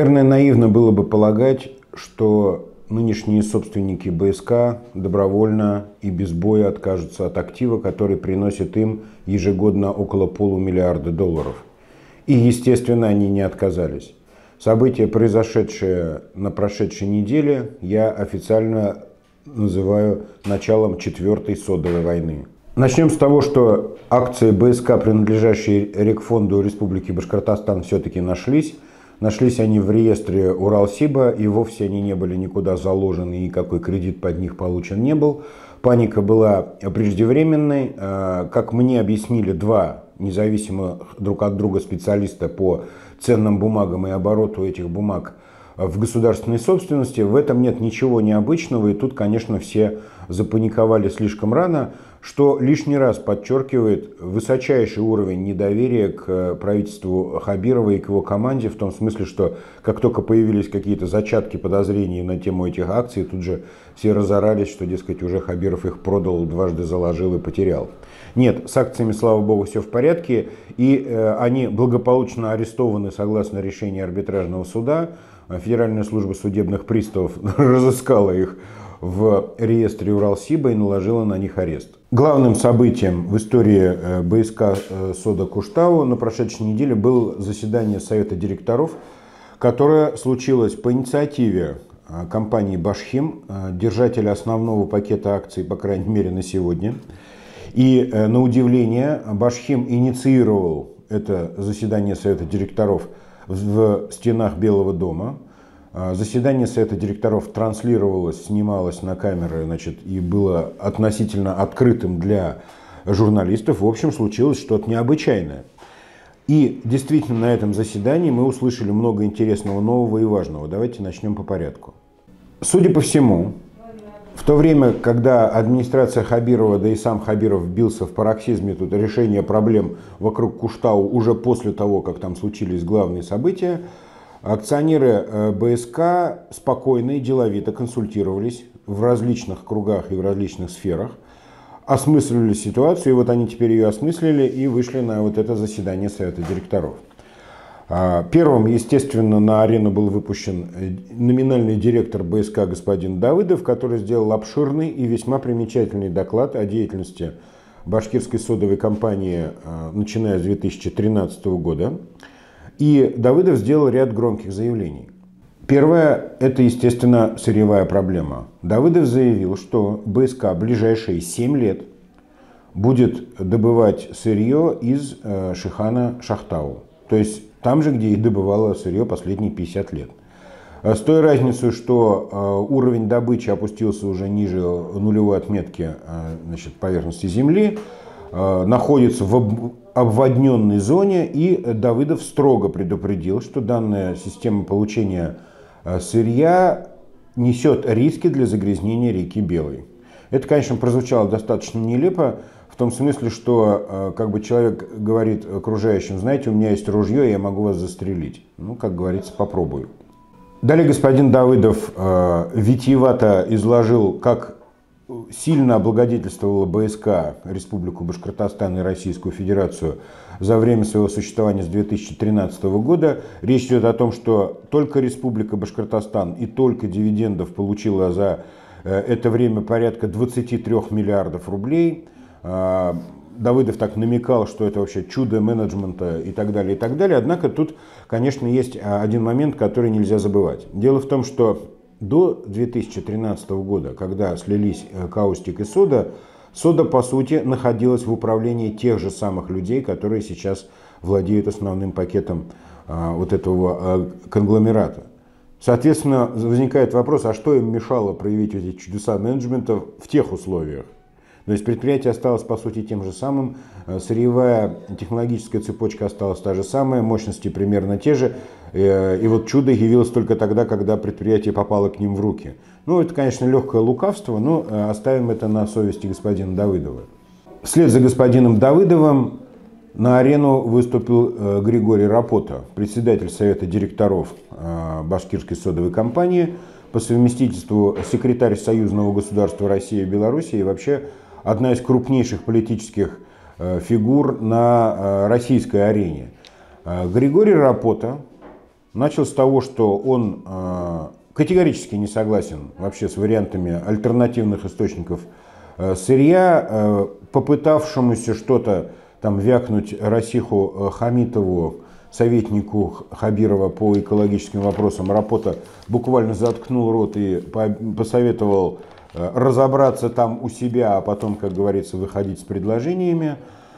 Наверное, наивно было бы полагать, что нынешние собственники БСК добровольно и без боя откажутся от актива, который приносит им ежегодно около полумиллиарда долларов. И, естественно, они не отказались. События, произошедшие на прошедшей неделе, я официально называю началом четвертой содовой войны. Начнем с того, что акции БСК, принадлежащие Рекфонду Республики Башкортостан, все-таки нашлись. Нашлись они в реестре Уралсиба, и вовсе они не были никуда заложены, и никакой кредит под них получен не был. Паника была преждевременной. Как мне объяснили два независимых друг от друга специалиста по ценным бумагам и обороту этих бумаг в государственной собственности, в этом нет ничего необычного, и тут, конечно, все запаниковали слишком рано, что лишний раз подчеркивает высочайший уровень недоверия к правительству Хабирова и к его команде, в том смысле, что как только появились какие-то зачатки подозрений на тему этих акций, тут же все разорались, что, дескать, уже Хабиров их продал, дважды заложил и потерял. Нет, с акциями, слава богу, все в порядке, и они благополучно арестованы согласно решению арбитражного суда. Федеральная служба судебных приставов разыскала их в реестре Уралсиба и наложила на них арест. Главным событием в истории БСК Сода Куштау на прошедшей неделе было заседание Совета директоров, которое случилось по инициативе компании «Башхим», держателя основного пакета акций, по крайней мере, на сегодня. И, на удивление, «Башхим» инициировал это заседание Совета директоров в стенах Белого дома. Заседание Совета директоров транслировалось, снималось на камеры, и было относительно открытым для журналистов. В общем, случилось что-то необычайное. И действительно, на этом заседании мы услышали много интересного, нового и важного. Давайте начнем по порядку. Судя по всему, в то время, когда администрация Хабирова, да и сам Хабиров бился в пароксизме решения проблем вокруг Куштау уже после того, как там случились главные события, акционеры БСК спокойно и деловито консультировались в различных кругах и в различных сферах, осмысливали ситуацию, и вот они теперь ее осмыслили и вышли на вот это заседание Совета директоров. Первым, естественно, на арену был выпущен номинальный директор БСК господин Давыдов, который сделал обширный и весьма примечательный доклад о деятельности башкирской содовой компании, начиная с 2013 года. И Давыдов сделал ряд громких заявлений. Первое – это, естественно, сырьевая проблема. Давыдов заявил, что БСК в ближайшие 7 лет будет добывать сырье из Шихана Шахтау. То есть там же, где и добывало сырье последние 50 лет. С той разницей, что уровень добычи опустился уже ниже нулевой отметки поверхности Земли, находится в обводненной зоне, и Давыдов строго предупредил, что данная система получения сырья несет риски для загрязнения реки Белой. Это, конечно, прозвучало достаточно нелепо, в том смысле, что человек говорит окружающим: знаете, у меня есть ружье, я могу вас застрелить. Ну, как говорится, попробую. Далее господин Давыдов витиевато изложил, как сильно облагодетельствовала БСК Республику Башкортостан и Российскую Федерацию за время своего существования с 2013 года. Речь идет о том, что только Республика Башкортостан и только дивидендов получила за это время порядка 23 миллиардов рублей. Давыдов так намекал, что это вообще чудо менеджмента и так далее, и так далее. Однако тут, конечно, есть один момент, который нельзя забывать. Дело в том, что до 2013 года, когда слились Каустик и Сода, Сода, по сути, находилась в управлении тех же самых людей, которые сейчас владеют основным пакетом вот этого конгломерата. Соответственно, возникает вопрос, а что им мешало проявить эти чудеса менеджмента в тех условиях? То есть предприятие осталось, по сути, тем же самым, сырьевая технологическая цепочка осталась та же самая, мощности примерно те же, и вот чудо явилось только тогда, когда предприятие попало к ним в руки. Ну, это, конечно, легкое лукавство, но оставим это на совести господина Давыдова. Вслед за господином Давыдовым на арену выступил Григорий Рапота, председатель Совета директоров Башкирской содовой компании, по совместительству секретарь Союзного государства России и Беларуси и вообще одна из крупнейших политических фигур на российской арене. Григорий Рапота Начал с того, что он категорически не согласен вообще с вариантами альтернативных источников сырья, попытавшемуся что-то там вякнуть Расиху Хамитову, советнику Хабирова по экологическим вопросам. Рапота буквально заткнул рот и посоветовал разобраться там у себя, а потом, как говорится, выходить с предложениями.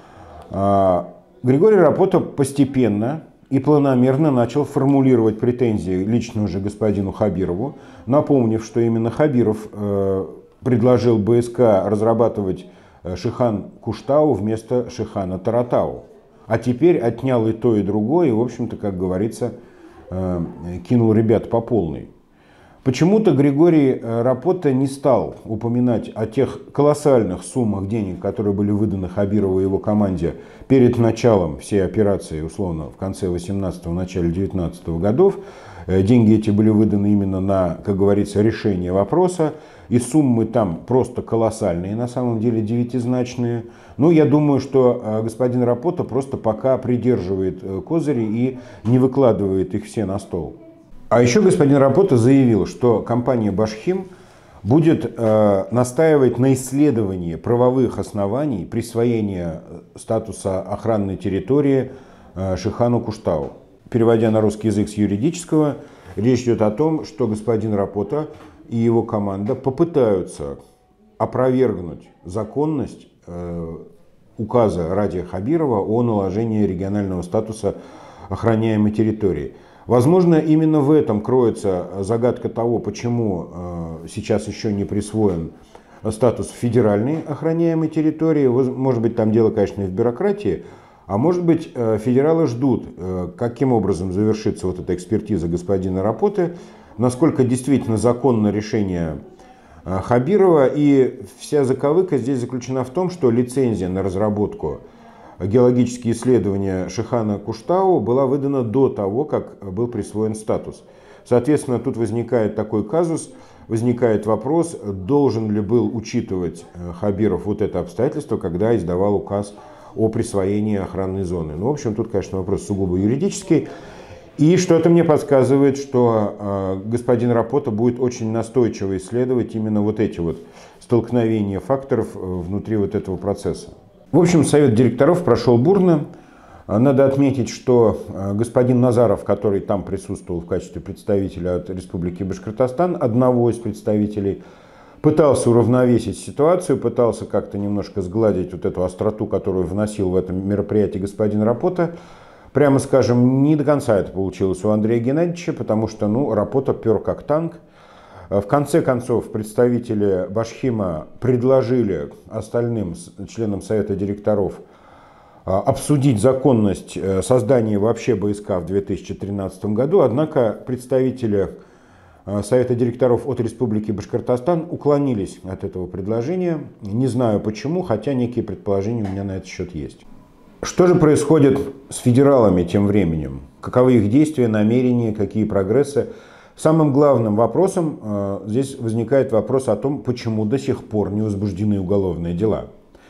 Григорий Рапота постепенно и планомерно начал формулировать претензии лично уже господину Хабирову, напомнив, что именно Хабиров предложил БСК разрабатывать Шихан Куштау вместо Шихана Таратау. А теперь отнял и то, и другое, и, в общем-то, как говорится, кинул ребят по полной. Почему-то Григорий Рапота не стал упоминать о тех колоссальных суммах денег, которые были выданы Хабирову и его команде перед началом всей операции, условно, в конце 18-го, начале 19-го годов. Деньги эти были выданы именно на, как говорится, решение вопроса. И суммы там просто колоссальные, на самом деле девятизначные. Ну, я думаю, что господин Рапота просто пока придерживает козыри и не выкладывает их все на стол. А еще господин Рапота заявил, что компания «Башхим» будет настаивать на исследовании правовых оснований присвоения статуса охранной территории Шихану Куштау. Переводя на русский язык с юридического, речь идет о том, что господин Рапота и его команда попытаются опровергнуть законность указа Радия Хабирова о наложении регионального статуса охраняемой территории. Возможно, именно в этом кроется загадка того, почему сейчас еще не присвоен статус федеральной охраняемой территории. Может быть, там дело, конечно, и в бюрократии, а может быть, федералы ждут, каким образом завершится вот эта экспертиза господина Рапоты, насколько действительно законно решение Хабирова. И вся заковыка здесь заключена в том, что лицензия на разработку геологические исследования Шихана Куштау была выдана до того, как был присвоен статус. Соответственно, тут возникает такой казус, возникает вопрос, должен ли был учитывать Хабиров вот это обстоятельство, когда издавал указ о присвоении охранной зоны. Ну, в общем, тут, конечно, вопрос сугубо юридический. И что-то мне подсказывает, что господин Рапота будет очень настойчиво исследовать именно вот эти вот столкновения факторов внутри вот этого процесса. В общем, совет директоров прошел бурно. Надо отметить, что господин Назаров, который там присутствовал в качестве представителя от Республики Башкортостан, одного из представителей, пытался уравновесить ситуацию, пытался как-то немножко сгладить вот эту остроту, которую вносил в это мероприятие господин Рапота. Прямо скажем, не до конца это получилось у Андрея Геннадьевича, потому что, ну, Рапота пер как танк. В конце концов, представители Башхима предложили остальным членам Совета директоров обсудить законность создания вообще БСК в 2013 году, однако представители Совета директоров от Республики Башкортостан уклонились от этого предложения. Не знаю почему, хотя некие предположения у меня на этот счет есть. Что же происходит с федералами тем временем? Каковы их действия, намерения, какие прогрессы? Самым главным вопросом здесь возникает вопрос о том, почему до сих пор не возбуждены уголовные дела.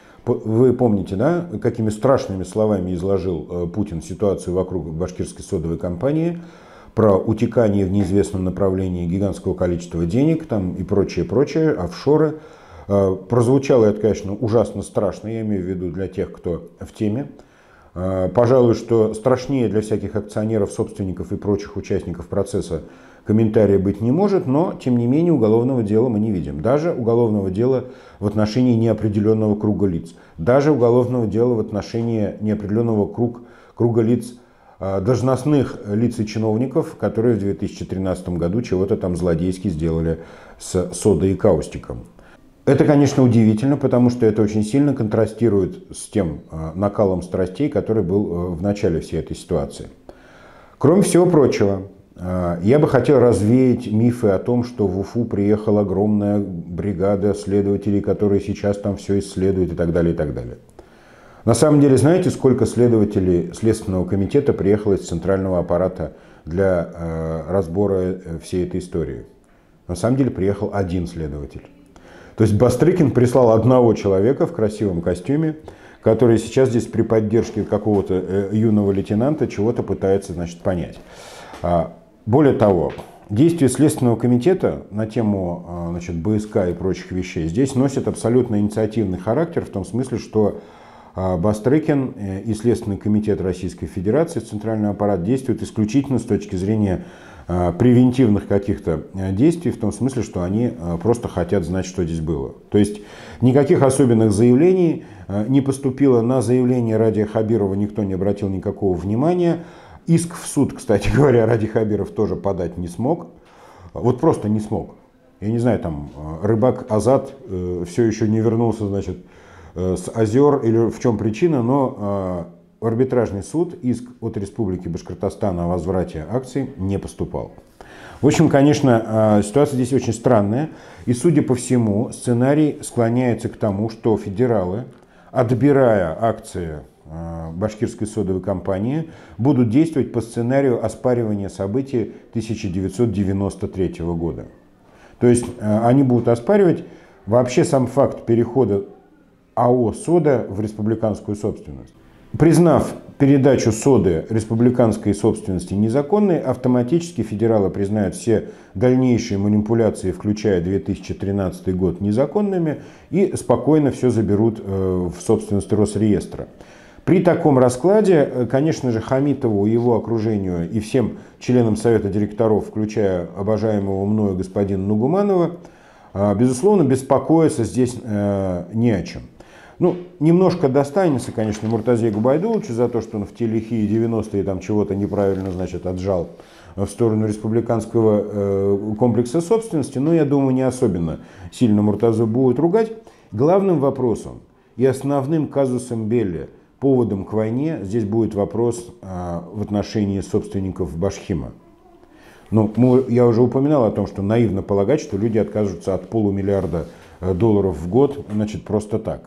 Вы помните, да, какими страшными словами изложил Путин ситуацию вокруг башкирской содовой компании, про утекание в неизвестном направлении гигантского количества денег там, и прочее, офшоры. Прозвучало это, конечно, ужасно страшно, я имею в виду для тех, кто в теме. Пожалуй, что страшнее для всяких акционеров, собственников и прочих участников процесса комментария быть не может, но, тем не менее, уголовного дела мы не видим. Даже уголовного дела в отношении неопределенного круга лиц. Даже уголовного дела в отношении неопределенного круга лиц, должностных лиц и чиновников, которые в 2013 году чего-то там злодейски сделали с содой и каустиком. Это, конечно, удивительно, потому что это очень сильно контрастирует с тем накалом страстей, который был в начале всей этой ситуации. Кроме всего прочего, я бы хотел развеять мифы о том, что в Уфу приехала огромная бригада следователей, которые сейчас там все исследуют и так далее, и так далее. На самом деле, знаете, сколько следователей Следственного комитета приехало из центрального аппарата для разбора всей этой истории? На самом деле приехал один следователь. То есть Бастрыкин прислал одного человека в красивом костюме, который сейчас здесь при поддержке какого-то юного лейтенанта чего-то пытается, значит, понять. Более того, действия Следственного комитета на тему значит, БСК и прочих вещей здесь носят абсолютно инициативный характер, в том смысле, что Бастрыкин и Следственный комитет Российской Федерации, центральный аппарат, действуют исключительно с точки зрения превентивных каких-то действий, в том смысле, что они просто хотят знать, что здесь было. То есть никаких особенных заявлений не поступило. На заявление Радия Хабирова никто не обратил никакого внимания. Иск в суд, кстати говоря, Ради Хабиров тоже подать не смог. Вот просто не смог. Я не знаю, там рыбак Азат все еще не вернулся, значит, с озер или в чем причина, но в арбитражный суд иск от Республики Башкортостан о возврате акций не поступал. В общем, конечно, ситуация здесь очень странная. И, судя по всему, сценарий склоняется к тому, что федералы, отбирая акции башкирской содовой компании, будут действовать по сценарию оспаривания событий 1993 года. То есть они будут оспаривать вообще сам факт перехода АО «Сода» в республиканскую собственность. Признав передачу «Соды» республиканской собственности незаконной, автоматически федералы признают все дальнейшие манипуляции, включая 2013 год, незаконными и спокойно все заберут в собственность Росреестра. При таком раскладе, конечно же, Хамитову, его окружению и всем членам Совета директоров, включая обожаемого мною господина Нугуманова, безусловно, беспокоиться здесь не о чем. Ну, немножко достанется, конечно, Муртазе Губайдуловичу за то, что он в те лихие 90-е там чего-то неправильно, значит, отжал в сторону республиканского комплекса собственности, но я думаю, не особенно сильно Муртазу будут ругать. Главным вопросом и основным казусом белли, поводом к войне, здесь будет вопрос в отношении собственников Башхима. Ну, я уже упоминал о том, что наивно полагать, что люди откажутся от $500 миллиарда в год, значит, просто так.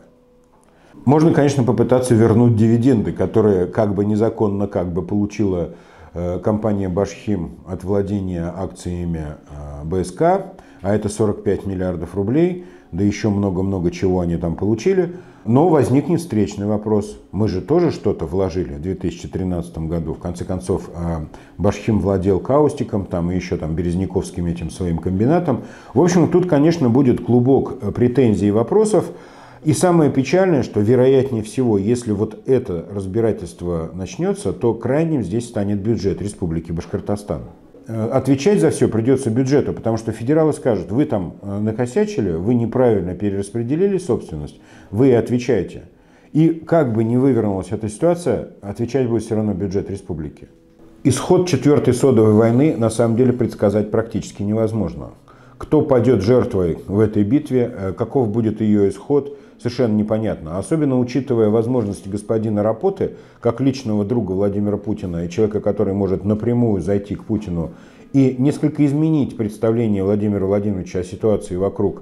Можно, конечно, попытаться вернуть дивиденды, которые как бы незаконно получила компания Башхим от владения акциями БСК, а это 45 миллиардов рублей, да еще много-много чего они там получили. Но возникнет встречный вопрос. Мы же тоже что-то вложили в 2013 году. В конце концов, Башхим владел Каустиком, там, и еще там, Березняковским этим своим комбинатом. В общем, тут, конечно, будет клубок претензий и вопросов. И самое печальное, что вероятнее всего, если вот это разбирательство начнется, то крайним здесь станет бюджет Республики Башкортостан. Отвечать за все придется бюджету, потому что федералы скажут: вы там накосячили, вы неправильно перераспределили собственность, вы отвечаете. И как бы ни вывернулась эта ситуация, отвечать будет все равно бюджет республики. Исход четвертой содовой войны на самом деле предсказать практически невозможно. Кто падет жертвой в этой битве, каков будет ее исход, совершенно непонятно. Особенно учитывая возможности господина Рапоты, как личного друга Владимира Путина и человека, который может напрямую зайти к Путину и несколько изменить представление Владимира Владимировича о ситуации вокруг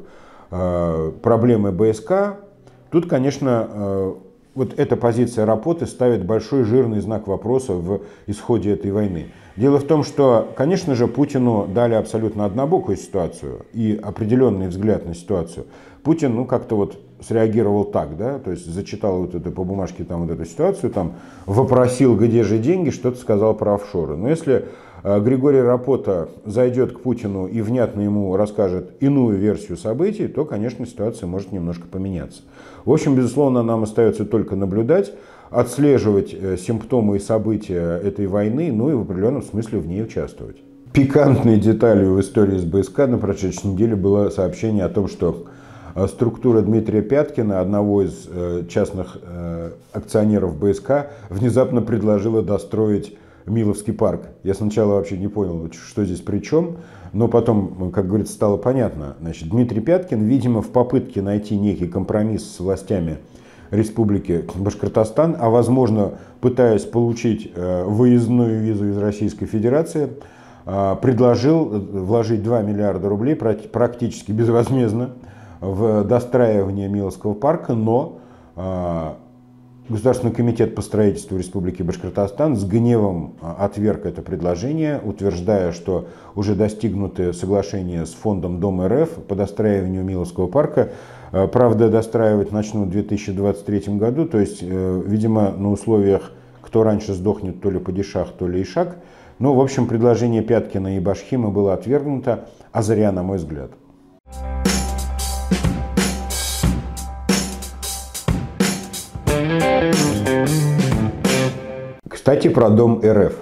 проблемы БСК. Тут, конечно, вот эта позиция Рапоты ставит большой жирный знак вопроса в исходе этой войны. Дело в том, что, конечно же, Путину дали абсолютно однобокую ситуацию и определенный взгляд на ситуацию. Путин, ну, как-то вот среагировал так, да, то есть зачитал вот это по бумажке там вот эту ситуацию, там вопросил, где же деньги, что-то сказал про офшоры. Но если Григорий Рапота зайдет к Путину и внятно ему расскажет иную версию событий, то, конечно, ситуация может немножко поменяться. В общем, безусловно, нам остается только наблюдать, отслеживать симптомы и события этой войны, ну и в определенном смысле в ней участвовать. Пикантной деталью в истории с БСК на прошедшей неделе было сообщение о том, что структура Дмитрия Пяткина, одного из частных акционеров БСК, внезапно предложила достроить Миловский парк. Я сначала вообще не понял, что здесь при чем, но потом, как говорится, стало понятно. Значит, Дмитрий Пяткин, видимо, в попытке найти некий компромисс с властями Республики Башкортостан, а возможно, пытаясь получить выездную визу из Российской Федерации, предложил вложить 2 миллиарда рублей практически безвозмездно в достраивание Миловского парка, но Государственный комитет по строительству Республики Башкортостан с гневом отверг это предложение, утверждая, что уже достигнуты соглашения с фондом Дом РФ по достраиванию Миловского парка. Правда, достраивать начнут в 2023 году, то есть, видимо, на условиях «кто раньше сдохнет, то ли падишах, то ли ишак». Ну, в общем, предложение Пяткина и Башхима было отвергнуто, а зря, на мой взгляд. Кстати, про Дом РФ.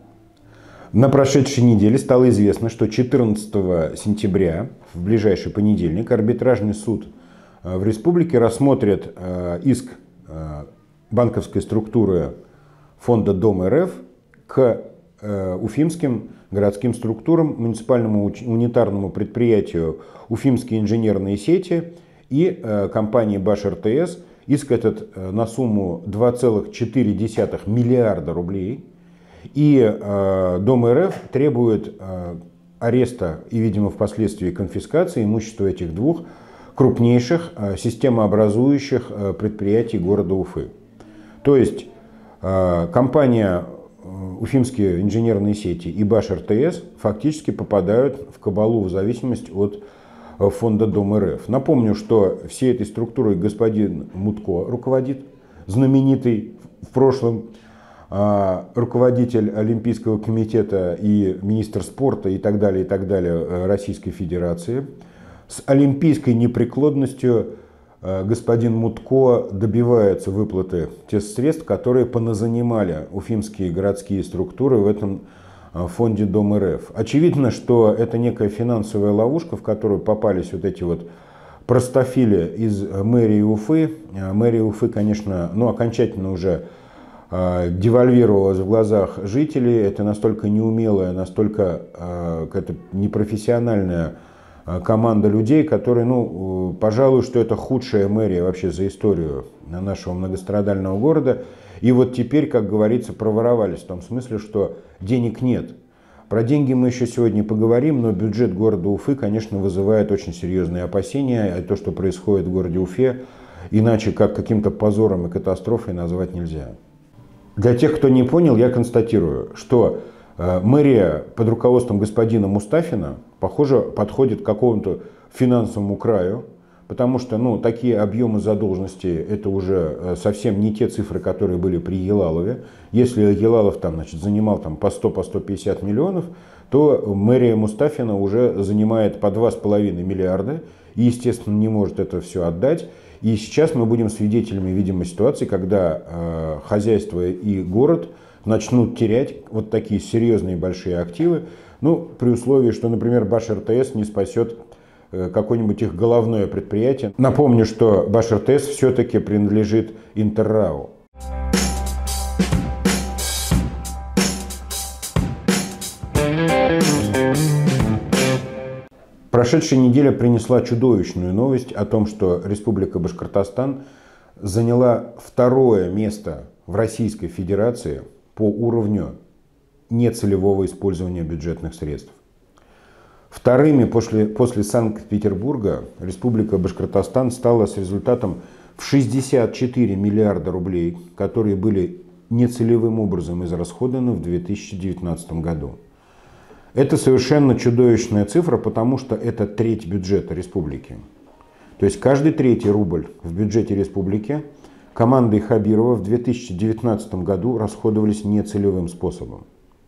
На прошедшей неделе стало известно, что 14 сентября, в ближайший понедельник, арбитражный суд в республике рассмотрит иск банковской структуры фонда Дом РФ к уфимским городским структурам, муниципальному унитарному предприятию «Уфимские инженерные сети» и компании «Баш-РТС». Иск этот на сумму 2,4 миллиарда рублей. И Дом РФ требует ареста и, видимо, впоследствии конфискации имущества этих двух крупнейших системообразующих предприятий города Уфы. То есть компания «Уфимские инженерные сети» и «Баш-РТС» фактически попадают в кабалу в зависимости от фонда Дом РФ. Напомню, что всей этой структурой господин Мутко руководит, знаменитый в прошлом руководитель Олимпийского комитета и министр спорта и так далее Российской Федерации. С олимпийской непреклонностью господин Мутко добивается выплаты тех средств, которые поназанимали уфимские городские структуры в этом фонде Дом РФ. Очевидно, что это некая финансовая ловушка, в которую попались вот эти вот простофили из мэрии Уфы. Мэрия Уфы, конечно, окончательно уже девальвировалась в глазах жителей. Это настолько неумелая, настолько какая-то непрофессиональная команда людей, которые, пожалуй, что это худшая мэрия вообще за историю нашего многострадального города. И вот теперь, как говорится, проворовались в том смысле, что денег нет. Про деньги мы еще сегодня поговорим, но бюджет города Уфы, конечно, вызывает очень серьезные опасения. То, что происходит в городе Уфе, иначе как каким-то позором и катастрофой назвать нельзя. Для тех, кто не понял, я констатирую, что мэрия под руководством господина Мустафина, похоже, подходит к какому-то финансовому краю, потому что такие объемы задолженности — это уже совсем не те цифры, которые были при Елалове. Если Елалов занимал по 100, по 150 миллионов, то мэрия Мустафина уже занимает по 2,5 миллиарда и, естественно, не может это все отдать. И сейчас мы будем свидетелями, видимо, ситуации, когда хозяйство и город начнут терять вот такие серьезные большие активы, при условии, что, например, Баш-РТС не спасет какое-нибудь их головное предприятие. Напомню, что Баш-РТС все-таки принадлежит Интеррау. Прошедшая неделя принесла чудовищную новость о том, что Республика Башкортостан заняла второе место в Российской Федерации по уровню нецелевого использования бюджетных средств. Вторыми после Санкт-Петербурга Республика Башкортостан стала с результатом в 64 миллиарда рублей, которые были нецелевым образом израсходованы в 2019 году. Это совершенно чудовищная цифра, потому что это треть бюджета республики. То есть каждый третий рубль в бюджете республики командой Хабирова в 2019 году расходовались нецелевым способом.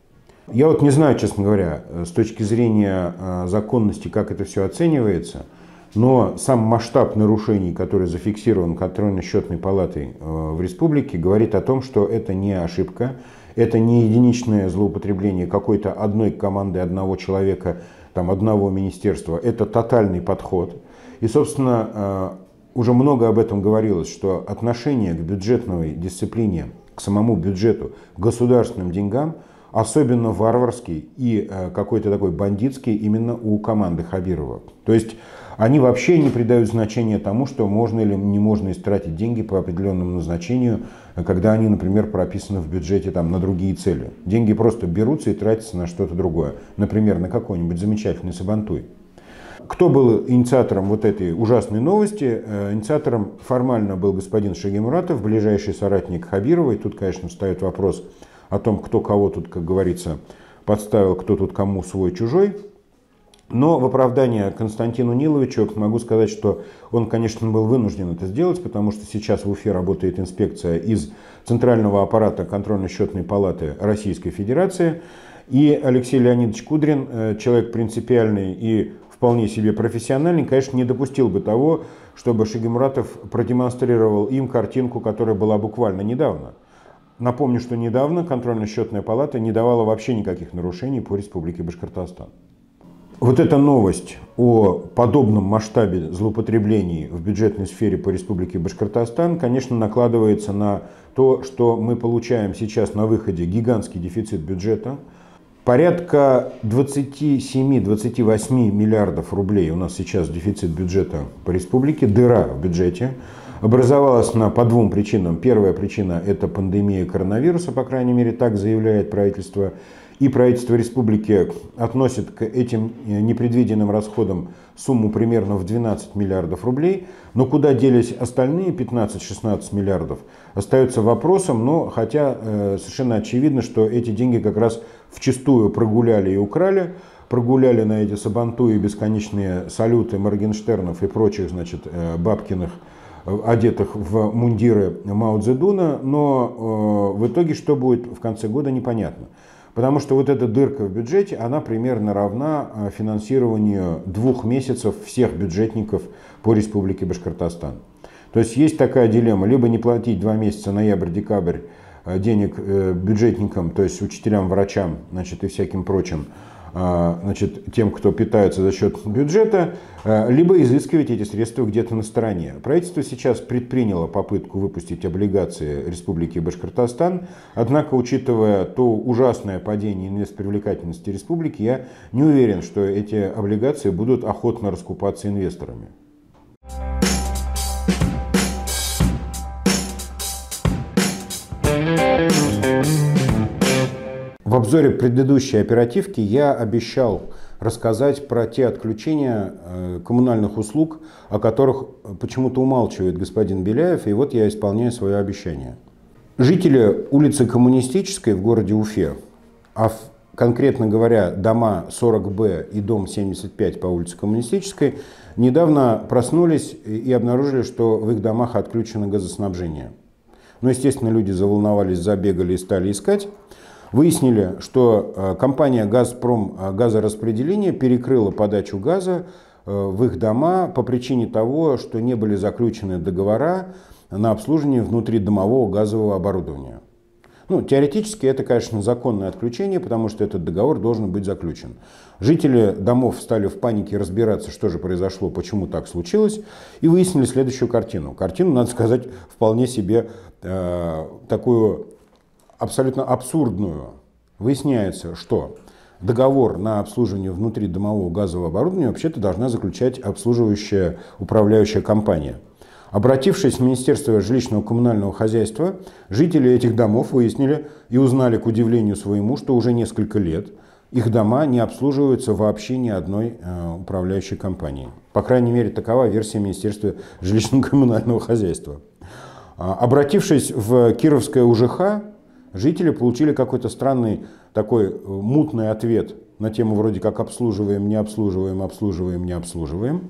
Я не знаю, честно говоря, с точки зрения законности, как это все оценивается, но сам масштаб нарушений, который зафиксирован контрольно-счетной палатой в республике, говорит о том, что это не ошибка, это не единичное злоупотребление какой-то одной команды, одного человека, одного министерства, это тотальный подход. И, собственно, уже много об этом говорилось, что отношение к бюджетной дисциплине, к самому бюджету, к государственным деньгам особенно варварский и какой-то такой бандитский именно у команды Хабирова. То есть они вообще не придают значения тому, что можно или не можно истратить деньги по определенному назначению, когда они, например, прописаны в бюджете на другие цели. Деньги просто берутся и тратятся на что-то другое. Например, на какой-нибудь замечательный Сабантуй. Кто был инициатором вот этой ужасной новости? Инициатором формально был господин Шагимуратов, ближайший соратник Хабирова. И тут, конечно, встает вопрос о том, кто кого тут, как говорится, подставил, кто тут кому свой-чужой. Но в оправдание Константину Ниловичу могу сказать, что он, конечно, был вынужден это сделать, потому что сейчас в Уфе работает инспекция из Центрального аппарата контрольно-счетной палаты Российской Федерации. И Алексей Леонидович Кудрин, человек принципиальный и вполне себе профессиональный, конечно, не допустил бы того, чтобы Шойгу-Муратов продемонстрировал им картинку, которая была буквально недавно. Напомню, что недавно контрольно-счетная палата не давала вообще никаких нарушений по Республике Башкортостан. Вот эта новость о подобном масштабе злоупотреблений в бюджетной сфере по Республике Башкортостан, конечно, накладывается на то, что мы получаем сейчас на выходе гигантский дефицит бюджета. Порядка 27-28 миллиардов рублей у нас сейчас дефицит бюджета по республике, дыра в бюджете. Образовалась она по двум причинам. Первая причина – это пандемия коронавируса, по крайней мере, так заявляет правительство. И правительство республики относит к этим непредвиденным расходам сумму примерно в 12 миллиардов рублей. Но куда делись остальные 15-16 миллиардов, остается вопросом, но хотя совершенно очевидно, что эти деньги как раз вчистую прогуляли и украли. Прогуляли на эти сабантуи бесконечные салюты Моргенштернов и прочих, значит, Бабкиных, одетых в мундиры Мао Цзэдуна, но в итоге что будет в конце года, непонятно. Потому что вот эта дырка в бюджете, она примерно равна финансированию 2 месяцев всех бюджетников по Республике Башкортостан. То есть есть такая дилемма, либо не платить 2 месяца, ноябрь-декабрь, денег бюджетникам, то есть учителям, врачам, значит, и всяким прочим, значит, тем, кто питается за счет бюджета, либо изыскивать эти средства где-то на стороне. Правительство сейчас предприняло попытку выпустить облигации Республики Башкортостан, однако, учитывая то ужасное падение инвестпривлекательности республики, я не уверен, что эти облигации будут охотно раскупаться инвесторами. В обзоре предыдущей оперативки я обещал рассказать про те отключения коммунальных услуг, о которых почему-то умалчивает господин Беляев, и вот я исполняю свое обещание. Жители улицы Коммунистической в городе Уфе, а конкретно говоря, дома 40Б и дом 75 по улице Коммунистической, недавно проснулись и обнаружили, что в их домах отключено газоснабжение. Ну, естественно, люди заволновались, забегали и стали искать. Выяснили, что компания «Газпром» газораспределение перекрыла подачу газа в их дома по причине того, что не были заключены договора на обслуживание внутридомового газового оборудования. Ну, теоретически это, конечно, законное отключение, потому что этот договор должен быть заключен. Жители домов стали в панике разбираться, что же произошло, почему так случилось, и выяснили следующую картину. Картину, надо сказать, вполне себе такую абсолютно абсурдную. Выясняется, что договор на обслуживание внутридомового газового оборудования вообще-то должна заключать обслуживающая управляющая компания. Обратившись в Министерство жилищно-коммунального хозяйства, жители этих домов выяснили и узнали, к удивлению своему, что уже несколько лет их дома не обслуживаются вообще ни одной управляющей компанией. По крайней мере, такова версия Министерства жилищно-коммунального хозяйства. Обратившись в Кировское УЖХ, жители получили какой-то странный такой мутный ответ на тему вроде как обслуживаем, не обслуживаем, обслуживаем, не обслуживаем.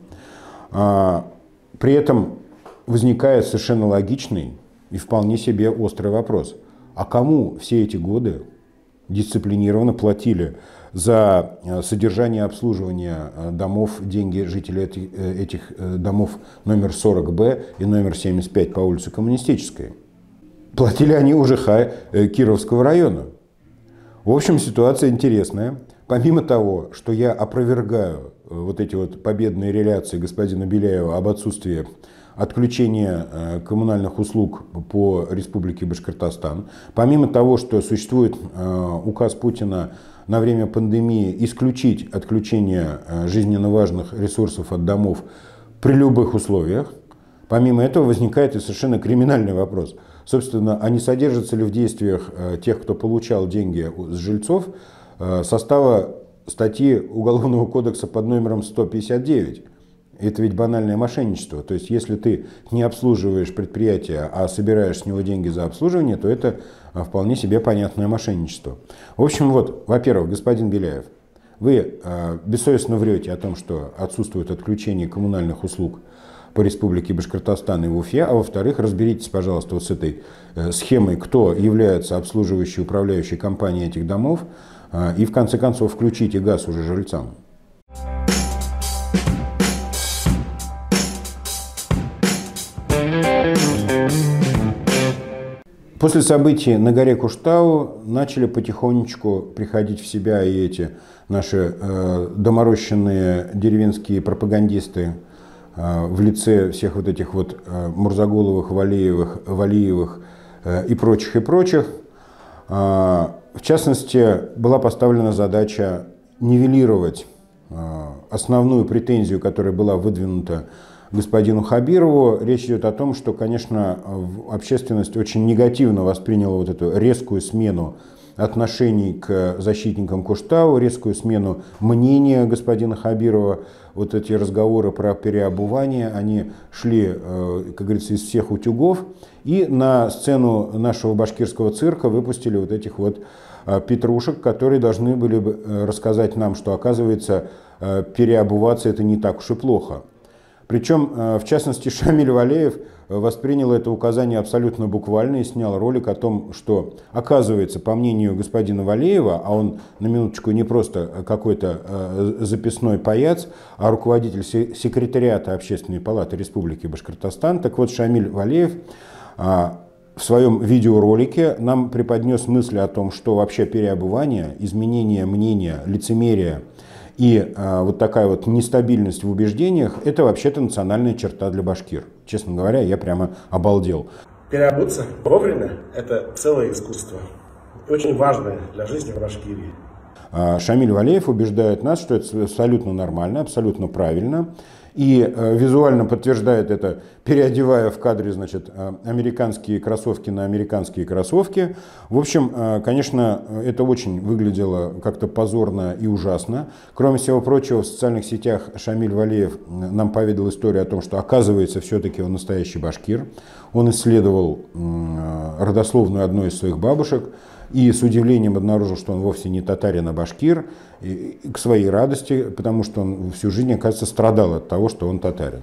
При этом возникает совершенно логичный и вполне себе острый вопрос. А кому все эти годы дисциплинированно платили за содержание и обслуживание домов деньги жителей этих домов номер 40Б и номер 75 по улице Коммунистической? Платили они УЖХ Кировского района. В общем, ситуация интересная. Помимо того, что я опровергаю вот эти вот победные реляции господина Беляева об отсутствии отключения коммунальных услуг по Республике Башкортостан, помимо того, что существует указ Путина на время пандемии исключить отключение жизненно важных ресурсов от домов при любых условиях, помимо этого возникает и совершенно криминальный вопрос. Собственно, а не содержатся ли в действиях тех, кто получал деньги с жильцов, состава статьи Уголовного кодекса под номером 159? Это ведь банальное мошенничество. То есть, если ты не обслуживаешь предприятие, а собираешь с него деньги за обслуживание, то это вполне себе понятное мошенничество. В общем, вот, во-первых, господин Беляев, вы бессовестно врете о том, что отсутствует отключение коммунальных услуг по Республике Башкортостан и в Уфе, а во-вторых, разберитесь, пожалуйста, вот с этой схемой, кто является обслуживающей, управляющей компанией этих домов, и в конце концов включите газ уже жильцам. После событий на горе Куштау начали потихонечку приходить в себя и эти наши доморощенные деревенские пропагандисты в лице всех вот этих вот Мурзаголовых, Валиевых и прочих. В частности, была поставлена задача нивелировать основную претензию, которая была выдвинута господину Хабирову. Речь идет о том, что, конечно, общественность очень негативно восприняла вот эту резкую смену отношений к защитникам Куштау, резкую смену мнения господина Хабирова. Вот эти разговоры про переобувание, они шли, как говорится, из всех утюгов. И на сцену нашего башкирского цирка выпустили вот этих вот петрушек, которые должны были бы рассказать нам, что, оказывается, переобуваться это не так уж и плохо. Причем, в частности, Шамиль Валеев воспринял это указание абсолютно буквально и снял ролик о том, что, оказывается, по мнению господина Валеева, а он, на минуточку, не просто какой-то записной паяц, а руководитель секретариата Общественной палаты Республики Башкортостан, так вот, Шамиль Валеев в своем видеоролике нам преподнес мысли о том, что вообще переобувание, изменение мнения, лицемерие и вот такая вот нестабильность в убеждениях – это вообще-то национальная черта для башкир. Честно говоря, я прямо обалдел. Переобуться вовремя – это целое искусство. Очень важное для жизни в Башкирии. Шамиль Валеев убеждает нас, что это абсолютно нормально, абсолютно правильно. И визуально подтверждает это, переодевая в кадре, значит, американские кроссовки на американские кроссовки. В общем, конечно, это очень выглядело как-то позорно и ужасно. Кроме всего прочего, в социальных сетях Шамиль Валеев нам поведал историю о том, что, оказывается, все-таки он настоящий башкир. Он исследовал родословную одной из своих бабушек и с удивлением обнаружил, что он вовсе не татарин, а башкир, и к своей радости, потому что он всю жизнь, оказывается, страдал от того, что он татарин.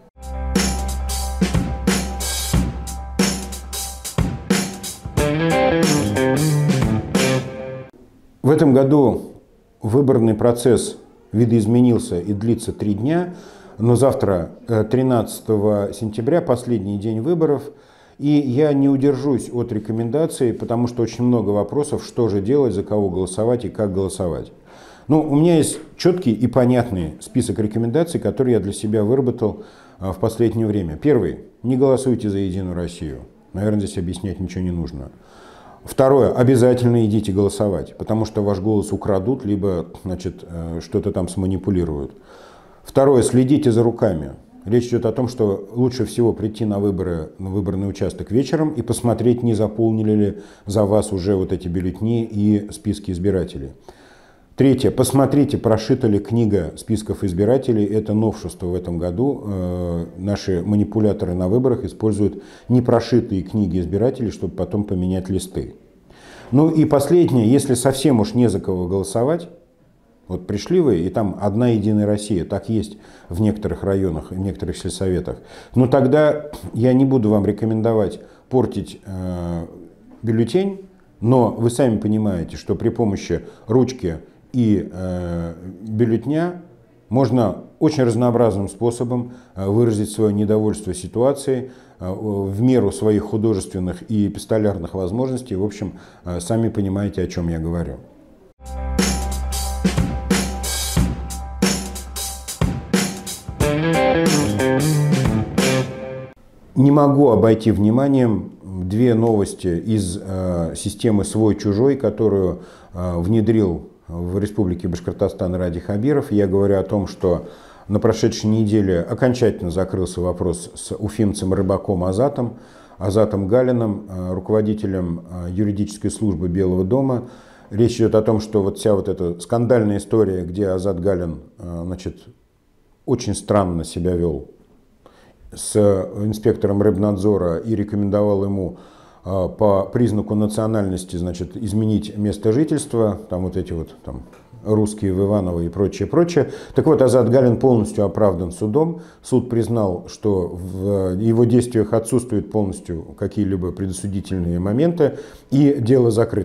В этом году выборный процесс видоизменился и длится 3 дня, но завтра, 13 сентября, последний день выборов. И я не удержусь от рекомендаций, потому что очень много вопросов, что же делать, за кого голосовать и как голосовать. Ну, у меня есть четкий и понятный список рекомендаций, которые я для себя выработал в последнее время. Первый. Не голосуйте за Единую Россию. Наверное, здесь объяснять ничего не нужно. Второе. Обязательно идите голосовать, потому что ваш голос украдут, либо, значит, что-то там сманипулируют. Второе. Следите за руками. Речь идет о том, что лучше всего прийти на выборы, на выборный участок вечером и посмотреть, не заполнили ли за вас уже вот эти бюллетени и списки избирателей. Третье. Посмотрите, прошита ли книга списков избирателей. Это новшество в этом году. Наши манипуляторы на выборах используют непрошитые книги избирателей, чтобы потом поменять листы. Ну и последнее. Если совсем уж не за кого голосовать, вот пришли вы, и там одна Единая Россия, так есть в некоторых районах, в некоторых сельсоветах. Но тогда я не буду вам рекомендовать портить бюллетень, но вы сами понимаете, что при помощи ручки и бюллетня можно очень разнообразным способом выразить свое недовольство ситуацией в меру своих художественных и эпистолярных возможностей. В общем, сами понимаете, о чем я говорю. Не могу обойти вниманием 2 новости из системы «Свой-чужой», которую внедрил в Республике Башкортостан Ради Хабиров. Я говорю о том, что на прошедшей неделе окончательно закрылся вопрос с уфимцем-рыбаком Азатом Галиным, руководителем юридической службы Белого дома. Речь идет о том, что вот вся вот эта скандальная история, где Азат Галин, значит, очень странно себя вел с инспектором рыбнадзора и рекомендовал ему по признаку национальности, значит, изменить место жительства, там вот эти вот там русские в Иваново и прочее, прочее. Так вот, Азат Галин полностью оправдан судом. Суд признал, что в его действиях отсутствуют полностью какие-либо предосудительные моменты, и дело закрыто.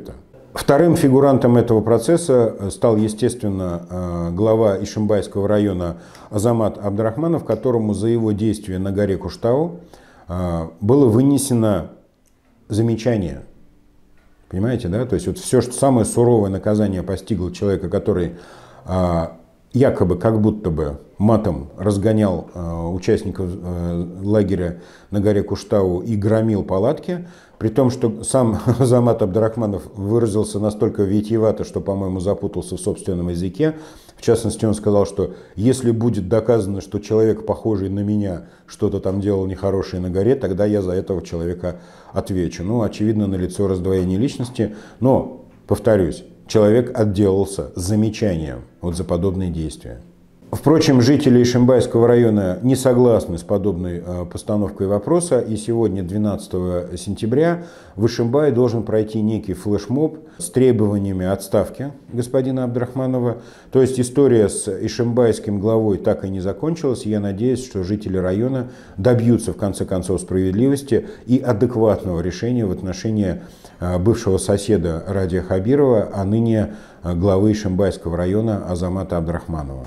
Вторым фигурантом этого процесса стал, естественно, глава Ишимбайского района Азамат Абдрахманов, которому за его действия на горе Куштау было вынесено замечание. Понимаете, да? То есть вот все, что самое суровое наказание постигло человека, который якобы, как будто бы матом разгонял участников лагеря на горе Куштау и громил палатки, при том, что сам Азамат Абдрахманов выразился настолько витиевато, что, по-моему, запутался в собственном языке. В частности, он сказал, что если будет доказано, что человек, похожий на меня, что-то там делал нехорошее на горе, тогда я за этого человека отвечу. Ну, очевидно, налицо раздвоение личности, но, повторюсь, человек отделался замечанием вот за подобные действия. Впрочем, жители Ишимбайского района не согласны с подобной постановкой вопроса, и сегодня, 12 сентября, в Ишимбае должен пройти некий флешмоб с требованиями отставки господина Абдрахманова. То есть история с ишимбайским главой так и не закончилась, и я надеюсь, что жители района добьются в конце концов справедливости и адекватного решения в отношении бывшего соседа Радия Хабирова, а ныне главы Ишимбайского района Азамата Абдрахманова.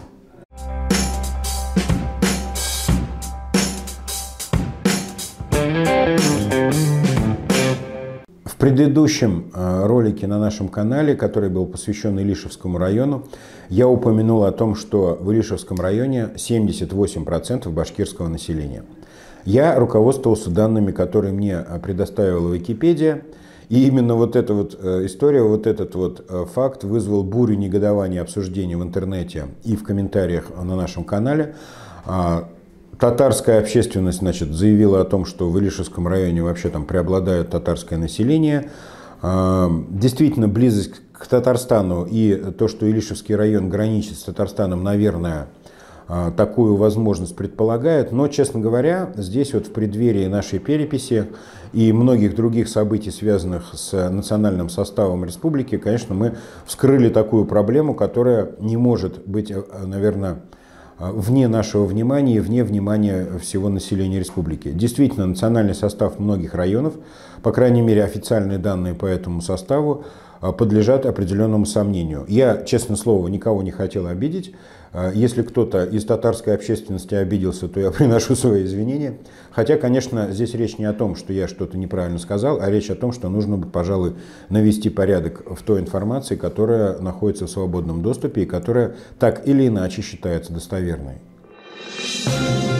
В предыдущем ролике на нашем канале, который был посвящен Илишевскому району, я упомянул о том, что в Илишевском районе 78% башкирского населения. Я руководствовался данными, которые мне предоставила Википедия, и именно вот эта вот история, вот этот вот факт вызвал бурю негодования и обсуждения в интернете и в комментариях на нашем канале. Татарская общественность, значит, заявила о том, что в Илишевском районе вообще там преобладает татарское население. Действительно, близость к Татарстану и то, что Илишевский район граничит с Татарстаном, наверное, такую возможность предполагает. Но, честно говоря, здесь вот в преддверии нашей переписи и многих других событий, связанных с национальным составом республики, конечно, мы вскрыли такую проблему, которая не может быть, наверное, вне нашего внимания и вне внимания всего населения республики. Действительно, национальный состав многих районов, по крайней мере официальные данные по этому составу, подлежат определенному сомнению. Я, честное слово, никого не хотел обидеть. Если кто-то из татарской общественности обиделся, то я приношу свои извинения. Хотя, конечно, здесь речь не о том, что я что-то неправильно сказал, а речь о том, что нужно бы, пожалуй, навести порядок в той информации, которая находится в свободном доступе и которая так или иначе считается достоверной.